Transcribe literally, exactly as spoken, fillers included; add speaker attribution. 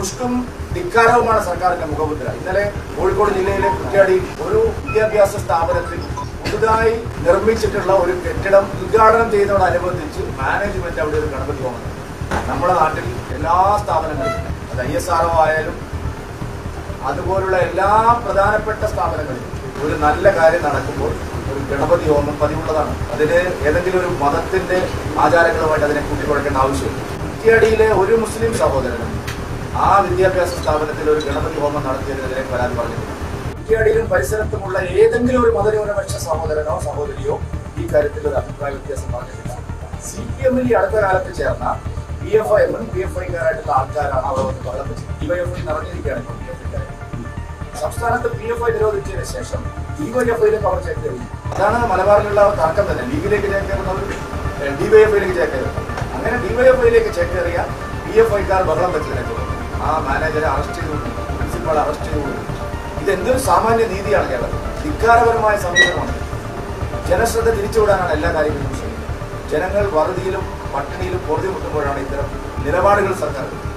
Speaker 1: മുഷ്കും ധിക്കാരവുമാണ് സർക്കാരിന്റെ മുഖമുദ്ര. ഇന്നലെ കോഴിക്കോട് ജില്ലയിലെ കുറ്റ്യാടിയിൽ ഒരു വിദ്യാഭ്യാസ സ്ഥാപനത്തിൽ പുതുതായി നിർമ്മിച്ചിട്ടുള്ള ഒരു കെട്ടിടം ഉദ്ഘാടനം ചെയ്യുന്നതോടനുബന്ധിച്ച് മാനേജ്മെന്റ് അവിടെ ഒരു ഗണപതി ഹോമം. നമ്മുടെ നാട്ടിൽ എല്ലാ സ്ഥാപനങ്ങളിലും, അത് ഐ എസ് ആർ ഒ ആയാലും അതുപോലുള്ള എല്ലാ പ്രധാനപ്പെട്ട സ്ഥാപനങ്ങളിലും ഒരു നല്ല കാര്യം നടക്കുമ്പോൾ ഒരു ഗണപതി ഹോമം പതിവുള്ളതാണ്. അതിന് ഏതെങ്കിലും ഒരു മതത്തിന്റെ ആചാരങ്ങളുമായിട്ട് അതിനെ കൂട്ടിക്കൊടുക്കേണ്ട ആവശ്യമില്ല. കുറ്റ്യാടിയിലെ ഒരു മുസ്ലിം സഹോദരനും ആ വിദ്യാഭ്യാസ സ്ഥാപനത്തിൽ ഒരു ഗണപതി ഹോമം നടത്തിയതിനെതിരെ പരാതി പറഞ്ഞിട്ടുണ്ട്. കുറ്റ്യാടിയിലും പരിസരത്തുമുള്ള ഏതെങ്കിലും ഒരു മതന്യൂനപക്ഷ സഹോദരനോ സഹോദരിയോ ഈ കാര്യത്തിൽ ഒരു അഭിപ്രായ വ്യത്യാസം പറഞ്ഞിട്ടില്ല. സി പി എമ്മിൽ ഈ അടുത്ത കാലത്ത് ചേർന്ന പി എഫ് ഐ എമ്മും പി എഫ് ഐക്കാരായിട്ടുള്ള ആൾക്കാരാണ് അവർ വന്ന് ബഹളം വെച്ചത്. ഡിവൈഎഫ്ഐ നിറഞ്ഞിരിക്കുകയാണ് ഇപ്പോൾ പി എഫ് ഐക്കാരെ. സംസ്ഥാനത്ത് പി എഫ് ഐ നിരോധിച്ചതിന് ശേഷം ഡിവൈഎഫ്ഐയിലേക്ക് അവർ ചേക്കേറി. അതാണ് മലബാറിലുള്ള തർക്കം തന്നെ. ലീഗിലേക്ക് ചേക്കേറുന്നവർ ഡിവൈഎഫ്ഐയിലേക്ക് ചേക്കേറും. അങ്ങനെ ഡിവൈഎഫ്ഐയിലേക്ക് ചേക്കേറിയ പി എഫ് ഐക്കാർ ബഹളം വെച്ചതിനെ തുടർന്ന് ആ മാനേജറെ അറസ്റ്റ് ചെയ്തു, പ്രിൻസിപ്പാൾ അറസ്റ്റ് ചെയ്തു. ഇതെന്തൊരു സാമാന്യ നീതിയാണ് കേരളത്തിൽ. ധിക്കാരപരമായ സമീപനമാണ്. ജനശ്രദ്ധ തിരിച്ചുവിടാനാണ് എല്ലാ കാര്യങ്ങളും ശ്രമിക്കുന്നത്. ജനങ്ങൾ വറുതിയിലും പട്ടിണിയിലും പൊറുതി മുട്ടുമ്പോഴാണ് ഇത്തരം നിലപാടുകൾ സർക്കാർ